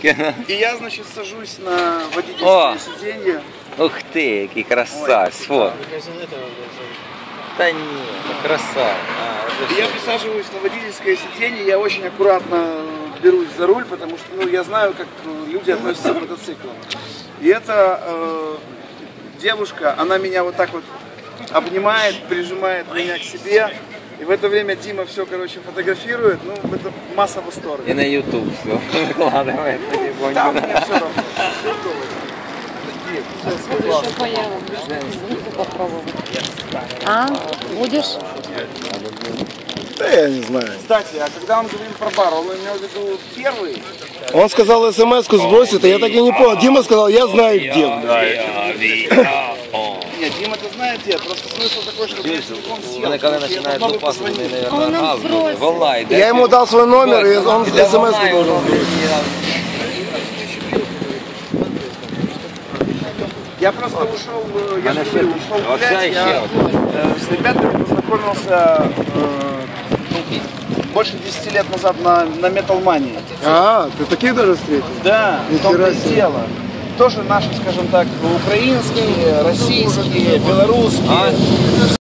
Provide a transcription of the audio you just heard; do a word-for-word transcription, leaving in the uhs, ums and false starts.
Тільки. И я, значит, сажусь на водительское О! сиденье. Ух ти, який красавець. Фото. Та ні, ну красавець. А, И я присаживаюсь на водительское сиденье, я очень аккуратно берусь за руль, потому что ну, я знаю, как люди относятся к мотоциклу. И эта э, девушка, она меня вот так вот обнимает, прижимает меня к себе. И в это время Дима все, короче, фотографирует. Ну, это масса восторга. І на ютуб все викладає потихоньку. Там мне все равно. Еще поела. Попробовать. А? Будешь? Да я не знаю. Кстати, а когда он говорил про бар, он имел в виду первый? Он сказал смс-ку сбросит, а я так и не понял. Дима сказал, я знаю где. Нет, Дима-то знает где. Просто смысл такой, что я телефон сел. Вони коли чтобы я починають попробую лупати, вони, позвонить. А он наверное, нам газ буде. сбросил. Волна, йде. Я ему дал свой номер, и он Іде волна, смс-ку і должен воно сбросить. Я просто ушел, э, я же Она говорю, ще- ушел оця гулять, ще я одна. э, с ребятами познакомился э, больше десяти лет назад на, на Металлмании. А, ты таких даже встретил? Да, в том-то Нихера и себе. дело. Тоже наши, скажем так, украинские, российские, белорусские.